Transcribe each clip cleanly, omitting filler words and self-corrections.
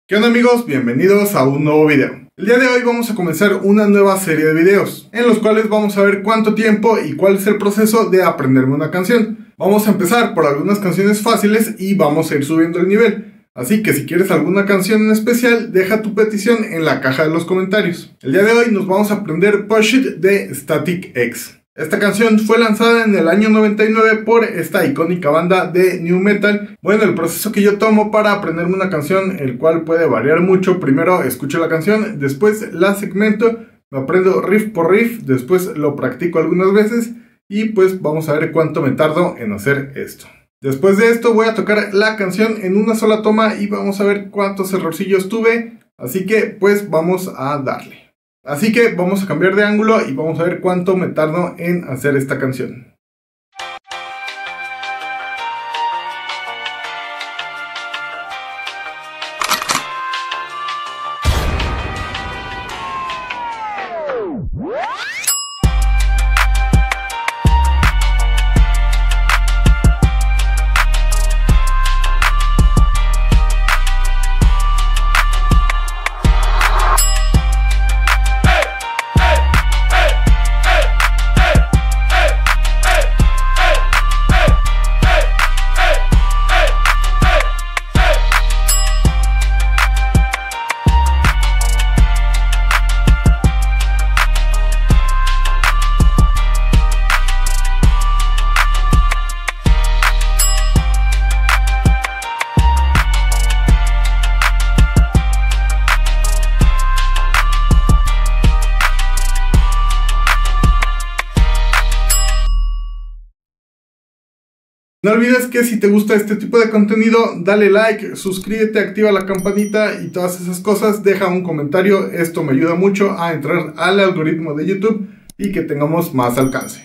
¿Qué onda amigos? Bienvenidos a un nuevo video. El día de hoy vamos a comenzar una nueva serie de videos, en los cuales vamos a ver cuánto tiempo y cuál es el proceso de aprenderme una canción. Vamos a empezar por algunas canciones fáciles y vamos a ir subiendo el nivel. Así que si quieres alguna canción en especial, deja tu petición en la caja de los comentarios. El día de hoy nos vamos a aprender Push It de Static X. Esta canción fue lanzada en el año 99 por esta icónica banda de New Metal. Bueno, el proceso que yo tomo para aprenderme una canción, el cual puede variar mucho. Primero escucho la canción, después la segmento, me aprendo riff por riff, después lo practico algunas veces y pues vamos a ver cuánto me tardo en hacer esto. Después de esto voy a tocar la canción en una sola toma y vamos a ver cuántos errorcillos tuve. Así que pues vamos a darle. Así que vamos a cambiar de ángulo y vamos a ver cuánto me tardo en hacer esta canción. No olvides que si te gusta este tipo de contenido, dale like, suscríbete, activa la campanita y todas esas cosas. Deja un comentario, esto me ayuda mucho a entrar al algoritmo de YouTube y que tengamos más alcance.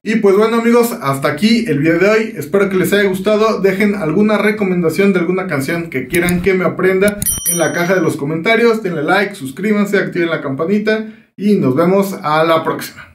Y pues bueno amigos, hasta aquí el video de hoy, espero que les haya gustado, dejen alguna recomendación de alguna canción que quieran que me aprenda en la caja de los comentarios, denle like, suscríbanse, activen la campanita y nos vemos a la próxima.